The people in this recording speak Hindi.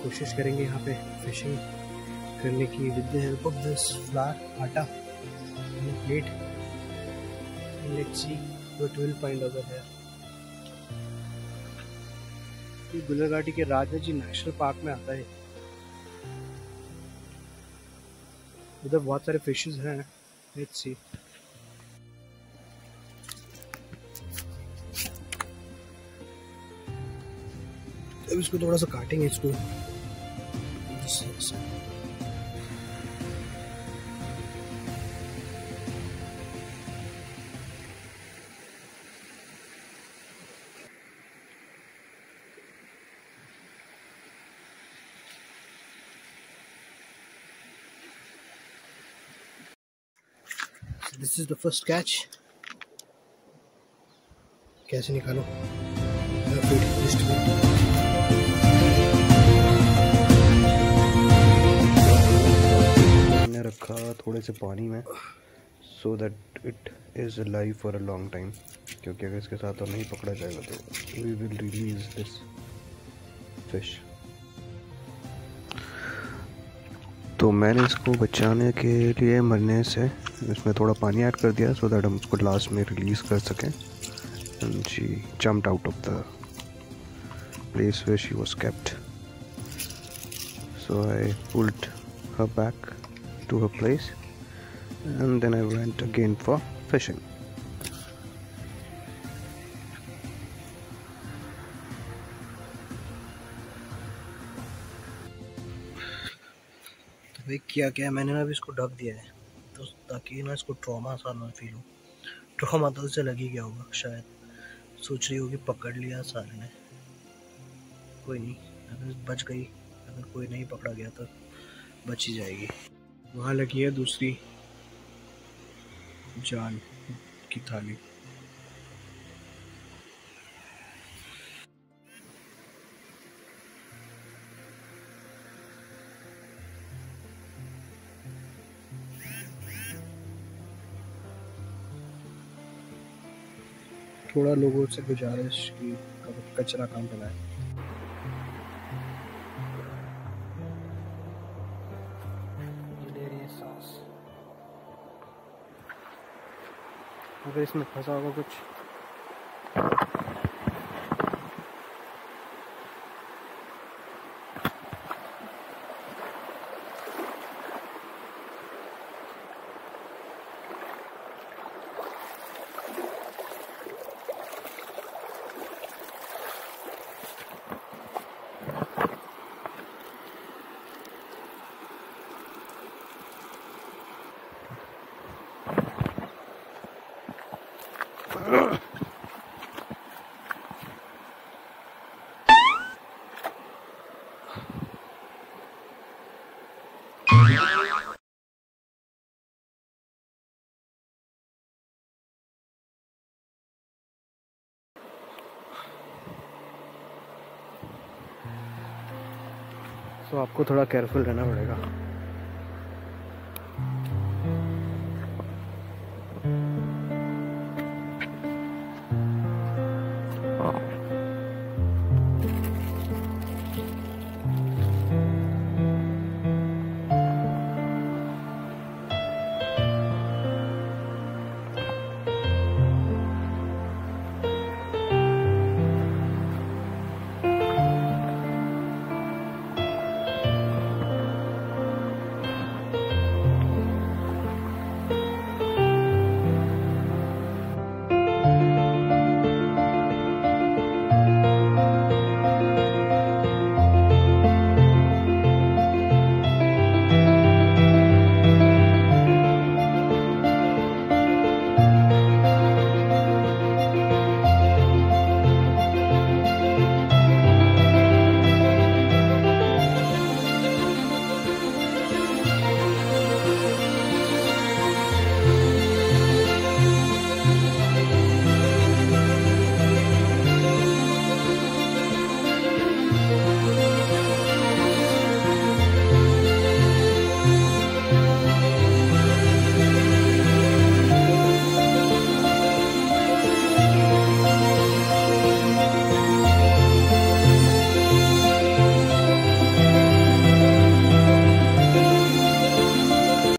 कोशिश करेंगे यहाँ पे फिशिंग करने की with the help of this flour atta plate. Let's see what will find over here. ये गुलरघाटी के राजा जी नेशनल पार्क में आता है। उधर बहुत सारे फिशेस हैं। Let's see. अब इसको थोड़ा सा काटेंगे इसको। This is the first catch. कैसे निकालो? मैंने रखा थोड़े से पानी में so that it is alive for a long time, क्योंकि अगर इसके साथ और नहीं पकड़ा जाएगा तो we will release this fish. तो मैंने इसको बचाने के लिए मरने से इसमें थोड़ा पानी ऐड कर दिया so that हम उसको लास्ट में रिलीज़ कर सकें. And she jumped out of the place where she was kept. So I pulled her back to her place and then I went again for fishing. भाई क्या मैंने ना अभी इसको ढक दिया है तो ताकि ना इसको ट्रॉमा सा ना फील हो। ट्रॉमा तो उससे लग ही गया होगा शायद। सोच रही होगी पकड़ लिया साले ने। कोई नहीं, अगर बच गई, अगर कोई नहीं पकड़ा गया तो बच ही जाएगी। वहाँ लगी है दूसरी जान की थाली। थोड़ा लोगों से गुजारिश की कचरा कम फैलाएं। अगर इसमें फंसा होगा कुछ तो आपको थोड़ा केयरफुल रहना पड़ेगा।